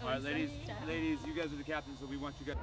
All right, ladies, you guys are the captains, so we want you guys.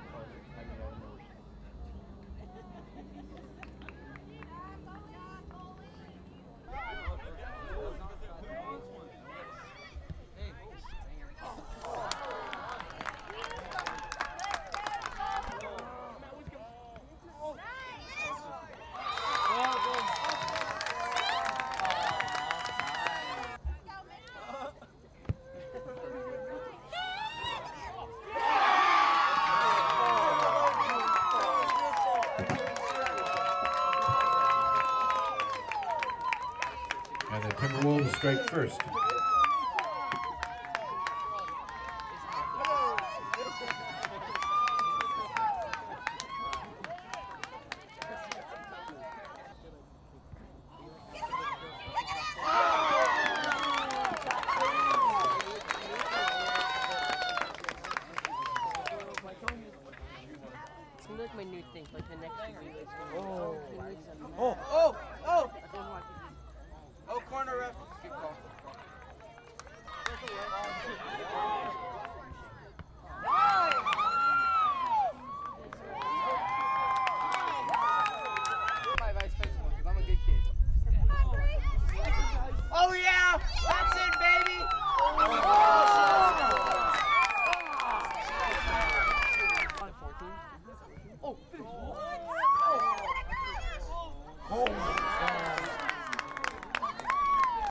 And the Timberwolves strike first.